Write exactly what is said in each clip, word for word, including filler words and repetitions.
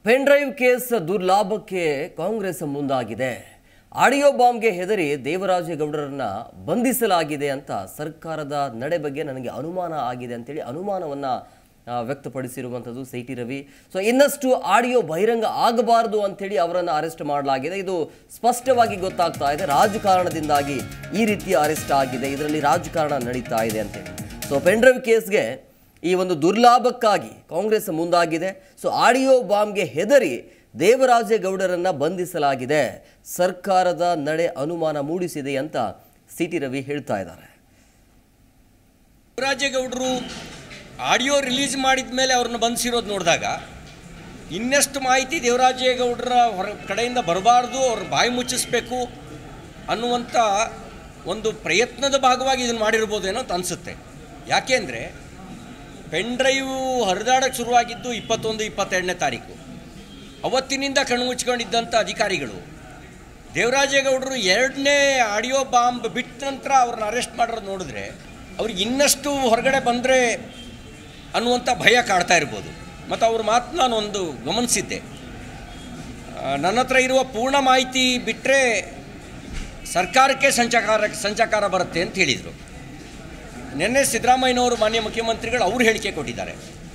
Pen drive case ದುರ್ಲಾಭಕ್ಕೆ ಕಾಂಗ್ರೆಸ್ ಮುಂದಾಗಿದೆ. Audio ಬಾಂಬ್ಗೆ ಹೆದರಿ ದೇವರಾಜೇಗೌಡರನ್ನ ಬಂಧಿಸಲಾಗಿದೆ ಅಂತ ಸರ್ಕಾರದ ನಡೆ ಬಗ್ಗೆ ನನಗೆ ಅನುಮಾನ ಆಗಿದೆ ಅಂತೇಳಿ ಅನುಮಾನವನ್ನ ವ್ಯಕ್ತಪಡಿಸಿರುವಂಥದ್ದು ಸಿಟಿ ರವಿ. ಸೊ ಇನ್ನಷ್ಟು ಆಡಿಯೋ ಬಹಿರಂಗ ಆಗಬಾರದು ಅಂತೇಳಿ ಅವರನ್ನು ಅರೆಸ್ಟ್ ಮಾಡಲಾಗಿದೆ. ಇದು ಸ್ಪಷ್ಟವಾಗಿ ಗೊತ್ತಾಗ್ತಾ ಇದೆ, ರಾಜಕಾರಣದಿಂದಾಗಿ ಈ ರೀತಿಯ ಅರೆಸ್ಟ್ ಆಗಿದೆ, ಇದರಲ್ಲಿ ರಾಜಕಾರಣ ನಡೀತಾ ಇದೆ ಅಂತೇಳಿ. ಸೊ ಪೆನ್ ಡ್ರೈವ್ ಕೇಸ್ಗೆ ಈ ಒಂದು ದುರ್ಲಾಭಕ್ಕಾಗಿ ಕಾಂಗ್ರೆಸ್ ಮುಂದಾಗಿದೆ. ಸೊ ಆಡಿಯೋ ಬಾಂಬ್ಗೆ ಹೆದರಿ ದೇವರಾಜೇಗೌಡರನ್ನ ಬಂಧಿಸಲಾಗಿದೆ, ಸರ್ಕಾರದ ನಡೆ ಅನುಮಾನ ಮೂಡಿಸಿದೆ ಅಂತ ಸಿಟಿ ರವಿ ಹೇಳ್ತಾ ಇದ್ದಾರೆ. ದೇವರಾಜೇಗೌಡರು ಆಡಿಯೋ ರಿಲೀಸ್ ಮಾಡಿದ ಮೇಲೆ ಅವ್ರನ್ನ ಬಂಧಿಸಿರೋದು ನೋಡಿದಾಗ ಇನ್ನೆಷ್ಟು ಮಾಹಿತಿ ದೇವರಾಜೇಗೌಡರ ಹೊರ ಕಡೆಯಿಂದ ಬರಬಾರ್ದು, ಅವ್ರ ಬಾಯಿ ಮುಚ್ಚಿಸ್ಬೇಕು ಅನ್ನುವಂಥ ಒಂದು ಪ್ರಯತ್ನದ ಭಾಗವಾಗಿ ಇದನ್ನು ಮಾಡಿರ್ಬೋದೇನೋ ಅಂತ ಅನಿಸುತ್ತೆ. ಯಾಕೆಂದರೆ ಪೆನ್ ಡ್ರೈವ್ ಹರಿದಾಡಕ್ಕೆ ಶುರುವಾಗಿದ್ದು ಇಪ್ಪತ್ತೊಂದು ಇಪ್ಪತ್ತೆರಡನೇ ತಾರೀಕು. ಅವತ್ತಿನಿಂದ ಕಣ್ಮುಚ್ಕೊಂಡಿದ್ದಂಥ ಅಧಿಕಾರಿಗಳು ದೇವರಾಜೇಗೌಡರು ಎರಡನೇ ಆಡಿಯೋ ಬಾಂಬ್ ಬಿಟ್ಟ ನಂತರ ಅವ್ರನ್ನ ಅರೆಸ್ಟ್ ಮಾಡೋದು ನೋಡಿದ್ರೆ ಅವ್ರಿಗೆ ಇನ್ನಷ್ಟು ಹೊರಗಡೆ ಬಂದರೆ ಅನ್ನುವಂಥ ಭಯ ಕಾಡ್ತಾ ಇರ್ಬೋದು. ಮತ್ತು ಅವ್ರ ಮಾತು ನಾನು ಒಂದು ಗಮನಿಸಿದ್ದೆ, ನನ್ನ ಹತ್ರ ಇರುವ ಪೂರ್ಣ ಮಾಹಿತಿ ಬಿಟ್ಟರೆ ಸರ್ಕಾರಕ್ಕೆ ಸಂಚಕಾರ ಸಂಚಕಾರ ಬರುತ್ತೆ ಅಂತ ಹೇಳಿದರು. ನಿನ್ನೆ ಸಿದ್ದರಾಮಯ್ಯನವರು ಮಾನ್ಯ ಮುಖ್ಯಮಂತ್ರಿಗಳು ಅವರು ಹೇಳಿಕೆ ಕೊಟ್ಟಿದ್ದಾರೆ,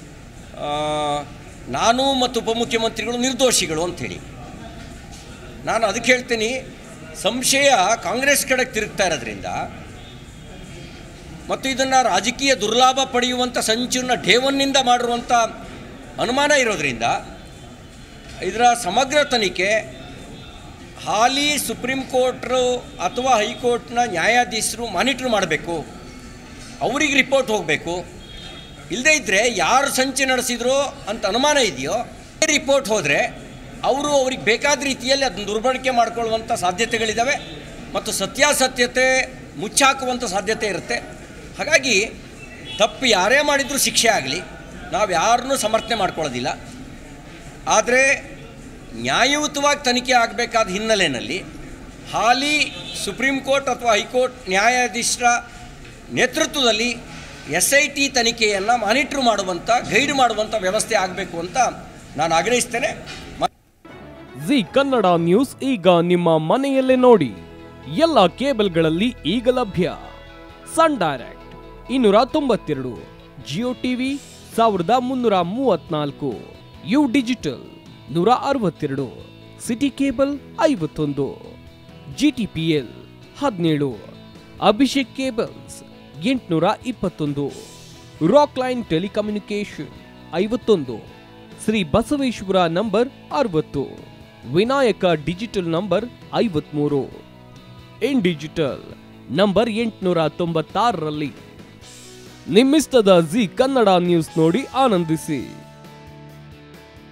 ನಾನು ಮತ್ತು ಉಪಮುಖ್ಯಮಂತ್ರಿಗಳು ನಿರ್ದೋಷಿಗಳು ಅಂಥೇಳಿ. ನಾನು ಅದಕ್ಕೆ ಹೇಳ್ತೀನಿ, ಸಂಶಯ ಕಾಂಗ್ರೆಸ್ ಕಡೆಗೆ ತಿರುಗ್ತಾ ಇರೋದ್ರಿಂದ ಮತ್ತು ಇದನ್ನು ರಾಜಕೀಯ ದುರ್ಲಾಭ ಪಡೆಯುವಂಥ ಸಂಚುನ ಠೇವನ್ನಿಂದ ಮಾಡಿರುವಂಥ ಅನುಮಾನ ಇರೋದರಿಂದ ಇದರ ಸಮಗ್ರ ತನಿಖೆ ಹಾಲಿ ಸುಪ್ರೀಂ ಕೋರ್ಟ್ರು ಅಥವಾ ಹೈಕೋರ್ಟ್ನ ನ್ಯಾಯಾಧೀಶರು ಮಾನಿಟ್ರ್ ಮಾಡಬೇಕು, ಅವ್ರಿಗೆ ರಿಪೋರ್ಟ್ ಹೋಗಬೇಕು. ಇಲ್ಲದೇ ಇದ್ದರೆ ಯಾರು ಸಂಚು ನಡೆಸಿದ್ರು ಅಂತ ಅನುಮಾನ ಇದೆಯೋ ರಿಪೋರ್ಟ್ ಹೋದರೆ ಅವರು ಅವ್ರಿಗೆ ಬೇಕಾದ ರೀತಿಯಲ್ಲಿ ಅದನ್ನು ದುರ್ಬಳಕೆ ಮಾಡಿಕೊಳ್ಳುವಂಥ ಸಾಧ್ಯತೆಗಳಿದ್ದಾವೆ ಮತ್ತು ಸತ್ಯಾಸತ್ಯತೆ ಮುಚ್ಚಾಕುವಂಥ ಸಾಧ್ಯತೆ ಇರುತ್ತೆ. ಹಾಗಾಗಿ ತಪ್ಪು ಯಾರೇ ಮಾಡಿದರೂ ಶಿಕ್ಷೆ ಆಗಲಿ, ನಾವು ಯಾರನ್ನೂ ಸಮರ್ಥನೆ ಮಾಡ್ಕೊಳ್ಳೋದಿಲ್ಲ. ಆದರೆ ನ್ಯಾಯಯುತವಾಗಿ ತನಿಖೆ ಆಗಬೇಕಾದ ಹಿನ್ನೆಲೆಯಲ್ಲಿ ಹಾಲಿ ಸುಪ್ರೀಂ ಕೋರ್ಟ್ ಅಥವಾ ಹೈಕೋರ್ಟ್ ನ್ಯಾಯಾಧೀಶರ ನೇತೃತ್ವದಲ್ಲಿ ಎಸ್ ಐ ಟಿ ತನಿಖೆಯನ್ನು ಮಾನಿಟ್ರ್ ಮಾಡುವಂಥ ಗೈಡ್ ಮಾಡುವಂಥ ವ್ಯವಸ್ಥೆ ಆಗಬೇಕು ಅಂತ ನಾನು ಆಗ್ರಹಿಸ್ತೇನೆ. ಜಿ ಕನ್ನಡ ನ್ಯೂಸ್ ಈಗ ನಿಮ್ಮ ಮನೆಯಲ್ಲೇ ನೋಡಿ, ಎಲ್ಲ ಕೇಬಲ್ಗಳಲ್ಲಿ ಈಗ ಲಭ್ಯ. ಸನ್ ಡೈರೆಕ್ಟ್ ಇನ್ನೂರ ತೊಂಬತ್ತೆರಡು, ಜಿಯೋ ಟಿವಿ ಸಾವಿರದ ಮುನ್ನೂರ ಮೂವತ್ನಾಲ್ಕು, ಯು ಡಿಜಿಟಲ್ ನೂರ ಅರವತ್ತೆರಡು, ಸಿಟಿ ಕೇಬಲ್ ಐವತ್ತೊಂದು, ಜಿ ಟಿ ಪಿ ಎಲ್ ಹದಿನೇಳು, ಅಭಿಷೇಕ್ ಕೇಬಲ್ಸ್ ಎಂಟುನೂರ ಇಪ್ಪತ್ತೊಂದು, ರಾಕ್ ಲೈನ್ ಟೆಲಿಕಮ್ಯುನಿಕೇಶನ್ ಐವತ್ತೊಂದು, ಶ್ರೀ ಬಸವೇಶ್ವರ ನಂಬರ್ ಅರವತ್ತು, ವಿನಾಯಕ ಡಿಜಿಟಲ್ ನಂಬರ್ ಐವತ್ಮೂರು, ಇನ್ ಡಿಜಿಟಲ್ ನಂಬರ್ ಎಂಟುನೂರ ತೊಂಬತ್ತಾರರಲ್ಲಿ. ನಿಮ್ಮಿಸ್ತದ ಜಿ ಕನ್ನಡ ನ್ಯೂಸ್ ನೋಡಿ ಆನಂದಿಸಿ.